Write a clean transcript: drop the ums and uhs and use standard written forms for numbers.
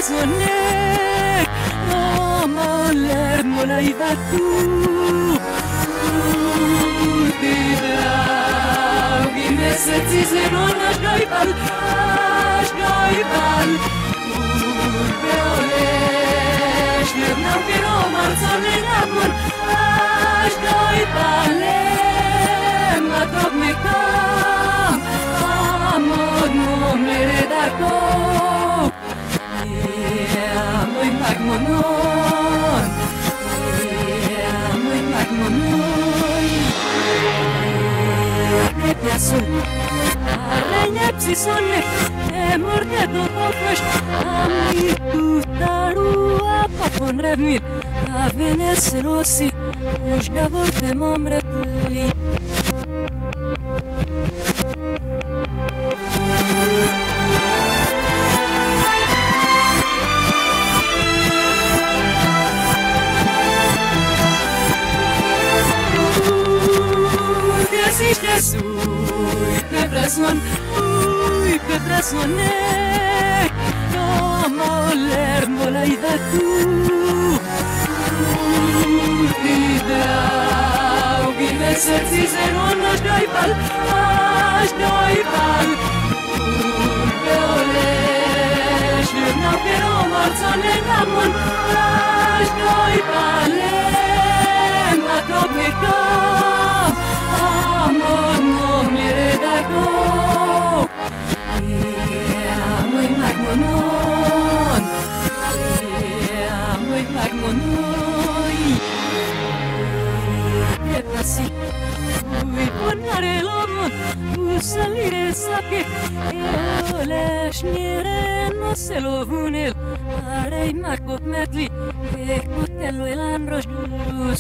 sonek Amaler molai vatu Udiblau Gineset zizeron ashgaibal Ashgaibal Urbeolesh Lebnau kiro marzon enabon Ashgaibal Matok mekam Amod mo meredako Muy magmonon Muy magmonon Repiasun Arreña psisone Morde do pofresh Ami tutaru Apapon revmir Avenes rossi Ushgavor temom repli Uy, Petrasonek, Amaler molai vatu Udiblau Gineset zizeron ashgaibal Ashgaibal Urbeolesh Lebnau kiro marzon enamon Ashgaibal Matok mekam Amon mo meredako Muy magmonon Muy magmonon E pasi Uy ponare lomon Usalire sake Eolesh mire no se lo vunel Arei makot metli Ekotelo elan rojus